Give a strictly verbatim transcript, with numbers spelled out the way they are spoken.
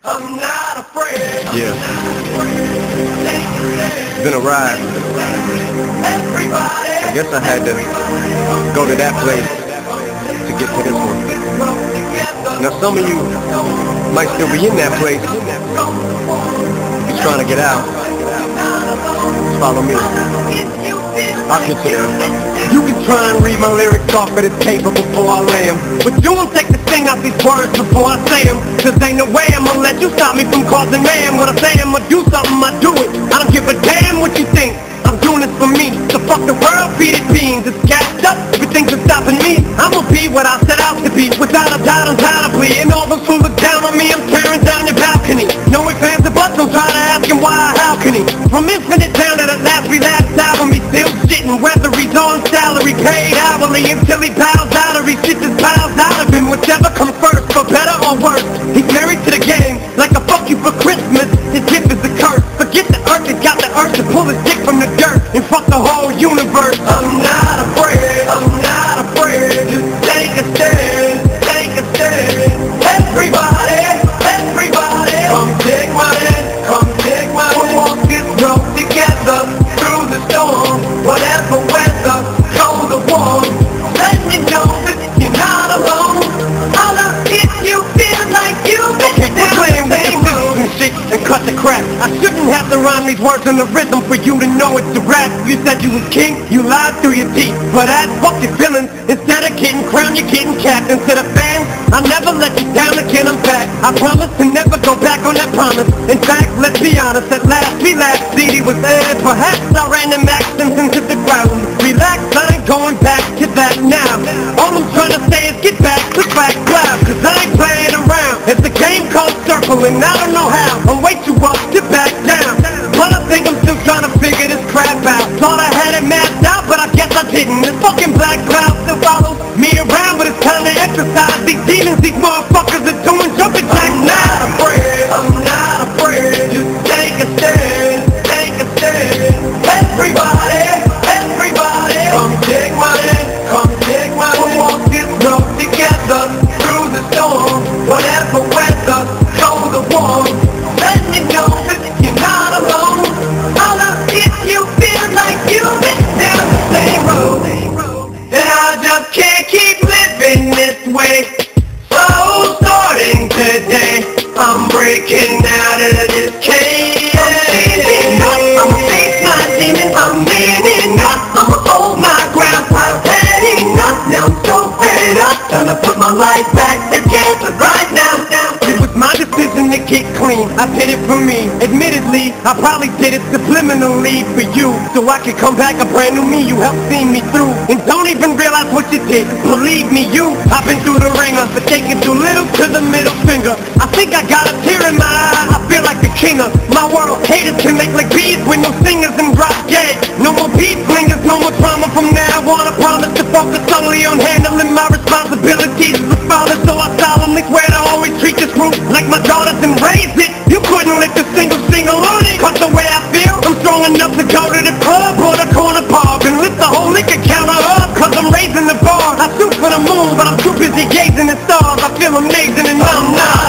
I'm not afraid. Yeah. It's been a ride. I guess I had to go to that place to get to this one. Now some of you might still be in that place. You're trying to get out. Follow me. I'll get you there. You can try and read my lyrics off of this paper before I lay them, but you won't take the sting out these words before I say them. Cause ain't no way I'm gonna let you stop me from causing man. When I say I'm gonna do something, I do it. I don't give a damn what you think. I'm doing this for me. So fuck the world, feed it beans. It's gassed up, everything's just stopping me. I'ma be what I set out to be, without a doubt, undoubtedly. And all those who look down on me, I'm tearing down your balcony. No ifs, ands, or buts, don't try to ask him why, how can he? From infinite down to the last relapse album, he's still shitting. Whether he's on salary, paid hourly, until he bows out or he shits his bowels out of him. Whichever comes first, for better or worse. He's married to the game, like a fuck you for Christmas. His gift is a curse. Forget the earth, he got the urge to pull his dick from the dirt and fuck the whole universe. I'm not afraid, I'm not afraid. Just take a stand, take a stand. Everybody, everybody, come take my hand, come take my hand. We'll walk this road together through the storm, whatever weather, cold or warm. Let me know that you're not alone. Holla if you feel like you've been down. And cut the crap. I shouldn't have to rhyme these words in the rhythm for you to know it's a rap. You said you was king, you lied through your teeth. But as fuck your feelings, instead of getting crowned, you're getting capped. Instead of fans, I'll never let you down again, I'm back. I promise to never go back on that promise. In fact, let's be honest, at last we laughed. C D was there, perhaps I ran them accents into the ground. Relax, I ain't going back to that now. All I'm trying to say is get back to back cloud, cause I ain't playing around. It's a game called circling, I don't know how. I'm way too up to back down, but I think I'm still trying to figure this crap out. Thought I had it mapped out, but I guess I didn't. This fucking black cloud still follows me around, but it's time to exercise these demons. These motherfuckers are doing jumping jacks. I'm not afraid, I'm not afraid. Just take a stand, take a stand. Everybody, everybody, come take my hand, come take my hand. We'll walk this road together through the storm, whatever weather, cold or warm. Let me know that you're not alone. Holla if you feel like you've been down the same road. And I just can't keep living this way. So starting today, I'm breaking out of this cage. I'm standing up, I'ma face my demons. I'm manning up, I'ma hold my ground. I'm heading up, now I'm so fed up. Time to put my life back together right now, now. It was my decision to get clean, I did it for me. Admittedly, I probably did it subliminally for you, so I could come back a brand new me. You helped see me through, and don't even realize what you did. Believe me, you, I've been through the ringer, for taking too little to the middle finger. I think I got a tear in my eye, I feel like the king of my world. Haters can make like beats with no singers and drop dead. No more beat slingers, no more drama from now on. I promise to focus solely on handling my responsibilities as a father, so I solemnly swear to always treat this group like my daughters and raise it. You couldn't lift a single single on it, cause the way I feel, I'm strong enough to go to the club or the corner bar and lift the whole liquor counter up, cause I'm raising the bar. I shoot for the moon, but I'm too busy gazing at stars. I feel amazing and I'm not